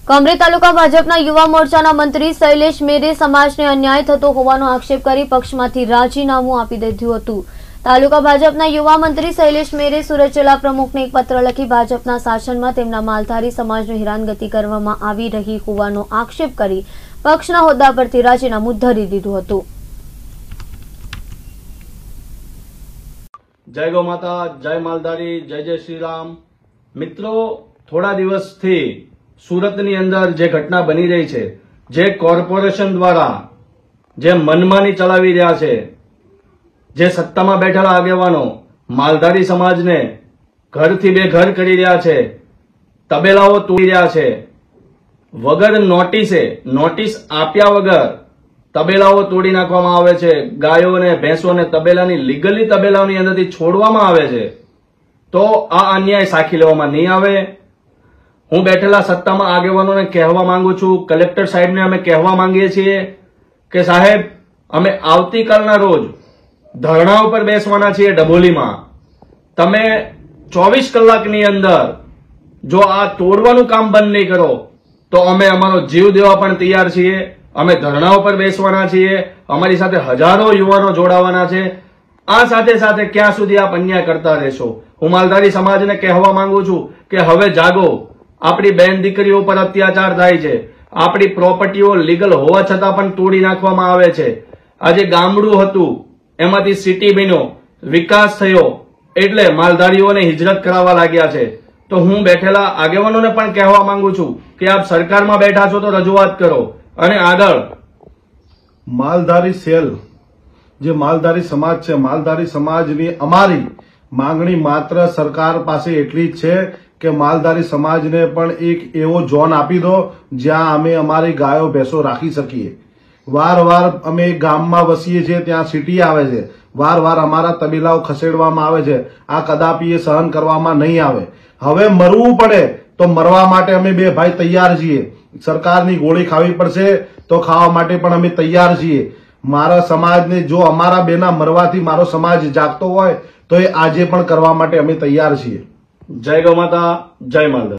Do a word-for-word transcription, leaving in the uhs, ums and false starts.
કમરેજ તાલુકા ભાજપના યુવા મોરચાના મંત્રી શૈલેષ મેરે સમાજને અન્યાય થતો હોવાનો આક્ષેપ કરી પક્ષમાંથી રાજીનામું આપી દીધું હતું। તાલુકા ભાજપના યુવા મંત્રી શૈલેષ મેરે સુરત જિલ્લા પ્રમુખને એક પત્ર લખી ભાજપના શાસનમાં તેમના માલધારી સમાજની હેરાનગતિ કરવામાં આવી રહી હોવાનો આક્ષેપ કરી પક્ષના હોદ્દા પરથી રાજીનામું ધરી દીધું હતું। जय गौ माता, जय मालधारी, जय जय श्री राम। मित्रों, थोड़ा दिवस थी सूरतनी अंदर जे घटना बनी रही है, जे कॉर्पोरेशन द्वारा जे मनमानी चलावी रह्या छे, जे सत्ता में बैठेला आगेवानो मालधारी समाज ने घर थी बेघर करी रह्या छे, तबेलाओ तोड़ी रह्या छे, वगर नोटिसे नोटिस आप्या वगर तबेलाओ तोड़ी नाखवामां आवे छे, गायो ने भैंसो ने तबेलानी लीगली तबेलाओनी अंदरथी छोड़वामां आवे छे, तो आ अन्याय साखी लेवामां नहीं आवे। हूँ बैठेला सत्तामां आगेवानोने कहेवा मांगु छुं, कलेक्टर साहेब ने अमे कहेवा मांगीए छीए के साहेब अमे आवतीकालना रोज धरણા पर बेसवाना छीए डबोलीमां। तमे चौबीस कलाकनी अंदर जो आ तोड़वानुं काम बंध नहीं करो तो अमे अमारो जीव देवा पण तैयार छीए। अमे धरणाओ पर बेसवाना छीए, अमारी साथे हजारों युवानो जोड़ावाना छे। आ साथे साथे क्यां सुधी आप अन्याय करता रहेशो? हूँ मालधारी समाज ने कहेवा मांगु छुं के हवे जागो। आपणी बेन दीकरीओ पर अत्याचार थाय छे, आपणी प्रोपर्टीओ लीगल होवा छतां पण तोड़ी नाखवामां आवे छे। आजे गामडुं हतुं एमांथी सिटी बन्यो, विकास थयो एटले मालधारीओने हिजरत करावा लाग्या छे। तो हूँ बैठेला आगेवानोने पण कहेवा मांगु छुं के आप सरकारमां बैठा छो तो रजूआत करो અને આગળ मालधारी सेल जे मालधारी समाज छे, मालधारी समाजनी अमारी मांगणी मात्र सरकार पासे एटली ज छे के मालधारी समाजने पण एक एवो जोन आपी दो ज्यां अमे अमारी गायो भैंसो राखी सकीए। वार वार अमे गाममां वसीए छे त्यां सिटी आवे छे, वार वार अमारा तबेलाओ खसेडवामां आवे छे। आ कदापि ए सहन करवामां नहीं आवे। हवे मरवुं पड़े तो मरवा माटे अमे बे भाई तैयार छीए। सरकारनी गोળી ખાવી પડશે તો ખાવા માટે પણ અમે તૈયાર છીએ। મારા સમાજને જો અમારા બેના મરવાથી મારો સમાજ જાગતો હોય તો એ આજે પણ કરવા માટે અમે તૈયાર છીએ। જય ગૌ માતા, જય માલધારી।